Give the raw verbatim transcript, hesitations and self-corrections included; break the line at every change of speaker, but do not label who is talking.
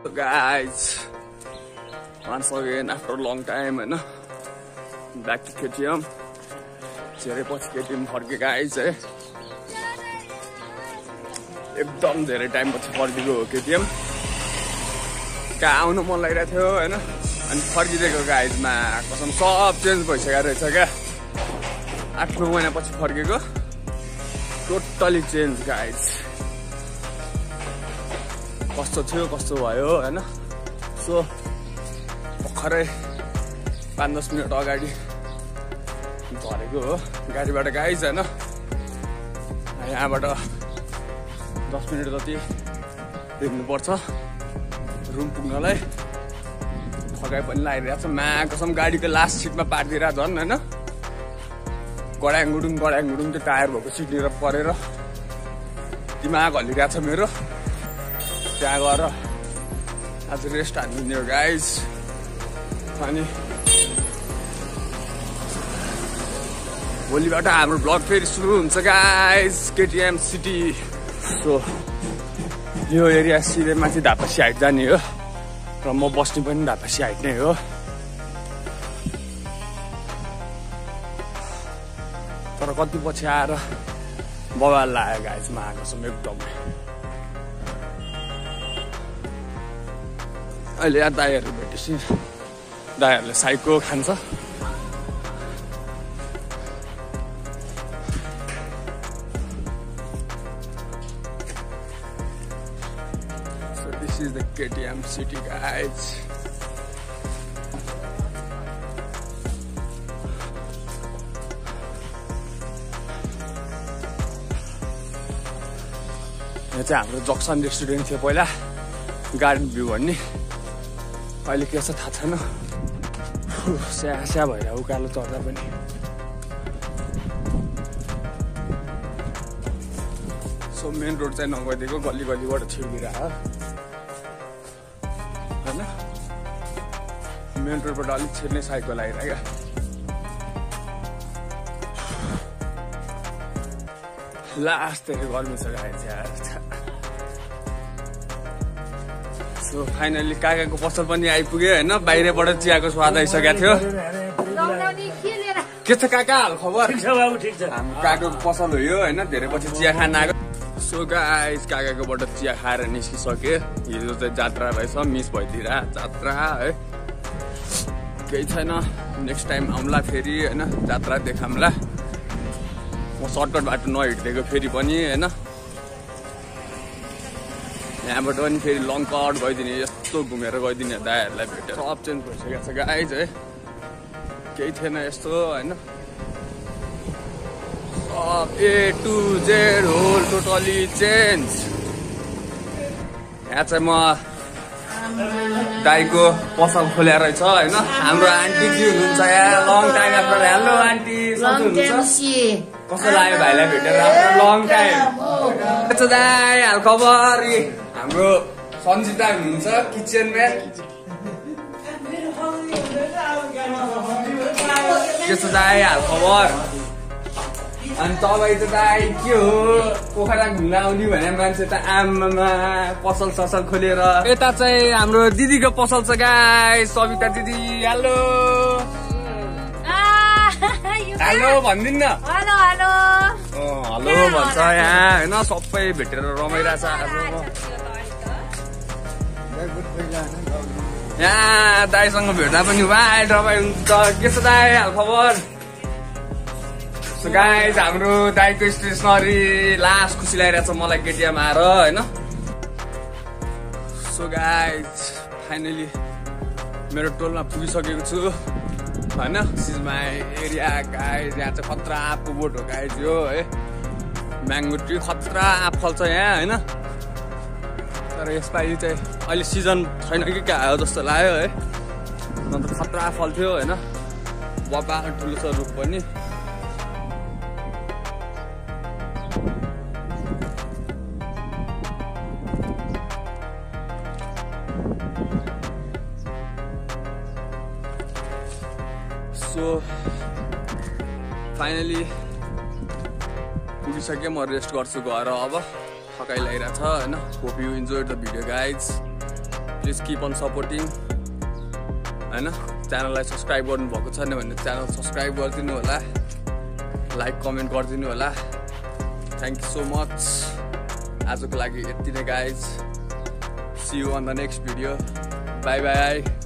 Guys, once again after a long time, and back to K T M. Dherai पछि K T M फर्के guys है. एकदम धेरै time पछि फर्केको हो K T M. कहाँ आउनु मन लागिरहेको थियो हैन अनि फर्किदिएको guys मा कसम सब चेन्ज भइसकेको रहेछ क्या. आठ नौ महिना पछि फर्केको. Totally change guys. कस्तो थियो कस्तो भयो हैन. सो भर्खरै पाँच दस मिनट अगाडि झरेको हो गाडीबाट गाइज हैन. यहाँबाट दस मिनट जति हिँड्नुपर्छ रुम पुग्नलाई. थकाइ पनि लागिरहेको छ. मा कसम गाडीको लास्ट सिटमा पार्दिरा झन् हैन. गडाङ गुडुङ गडाङ गुडुङ त्यो टायर भएको सिक्नेर परेर दिमाग हल्लिरहेको छ मेरो. त्यहाँ गएर आज रेस्ट हान्दिने हो गाइज. अनि भोलिबाट हाम्रो ब्लग फेरि सुरु हुन्छ guys. K T M city. So यो एरिया सिधै माथि धापासी हाइट जाने हो र म बस्ने पनि धापासी हाइट नै हो. तर कति पछि आएर बवाल लाग्यो गाइज. मा कसम एकदमै अहिले यहाँ दाइहरू भेटेपछि दाइहरूले साइको खान्छ. So this is the K T M city guys. यहाँ चाहिँ हाम्रो जक्सन रेस्टुरेन्ट थियो पहिला गार्डन भ्यू भन्ने. अहिले के छ थाहा छैन. स्या स्या भएर उकालो चढ्दा पनि. सो मेन रोड चाहिँ नगइदिएको गल्ली गल्लीबाट छिर्दिरहेको होइन. मेन रोडबाट अलिक छिर्ने साइकल आइरहेको. लास्ट धेरै गर्मी छ गाइस यार. सो फाइनली काकाको पसल पनि आइपुग्यो होइन. बाहिरबाट चियाको स्वाद आइसकेको थियो. के छ काका हाल खबर? हाम्रो काकाको पसल हो यो होइन. धेरै पछि चिया खान आएको. सो गाइस काकाकोबाट चिया खाएर निस्किसके. हिजो चाहिँ जात्रा रहेछ. मिस भइदिएर जात्रा है. केही छैन. नेक्स्ट टाइम आउँला फेरि होइन. जात्रा देखाउँला. म सर्टकट बाटो नहिँडिदिएको फेरि पनि होइन. यहाँबाट पनि फेरि लङ कट गइदिने यस्तो घुमेर गइदिने दाइहरूलाई भेटेर सब चेन्ज भइसकेको छ गाइज है. केही थिएन यस्तो होइन. सब A to Z whole totally change. यहाँ चाहिँ म दाइको पसल खोल्या रहेछ होइन. हाम्रो आन्टी के हुनुहुन्छ यहाँ long time after. Hello aunty कस्तो लाग्यो भाइलाई भेटेर आफ्टर लङ टाइम? दाइ हाल खबर? हाम्रो सन्जिता हुनुहुन्छ किचनमा. के छ दाइ हाल खबर? अनि तपाईँ त दाइ के हो पोखरा घुम्न आउने भने मान्छे त आमामा पसल ससल खोलेर. यता चाहिँ हाम्रो दिदीको पसल छ गाइस. सविता दिदी हेलो हेलो भनिदिनु न. हेलो हेलो हेलो भन्छ यहाँ होइन. सबै भेटेर रमाइरहेछ आज. यहाँ दाइसँग भेट्दा पनि वाइ रमाइ हुन्छ. के छ दाइ हाल खबर? सो गाइस हाम्रो दाइको स्टेसनरी लास्ट खुसी लागिरहेछ मलाई K T M आएर होइन. सो गाइस फाइनली मेरो टोलमा पुगिसकेको छु होइन. This is my area guys. यहाँ चाहिँ खतरा आँपको बोट हो गाइस यो है. म्याङ्गो ट्री खतरा आँप फल्छ यहाँ होइन. तर यसपालि चाहिँ अहिले सिजन छैन कि क्या हो जस्तो लाग्यो है. अन्त खतरा फल्थ्यो होइन. बबा ठुलो छ रुख पनि. सो फाइनली पुगिसकेँ. म रेस्ट गर्छु गएर अब. थकाइ लागिरहेको छ होइन. Hope you enjoy the video guys. Please keep on supporting हैन च्यानललाई सब्स्क्राइब गर्नु भएको छैन भने च्यानल सब्स्क्राइब गरिदिनु होला लाइक कमेन्ट गरिदिनु होला थ्यांक यू सो मच आजको लागि यति नै guys see you on the next video bye by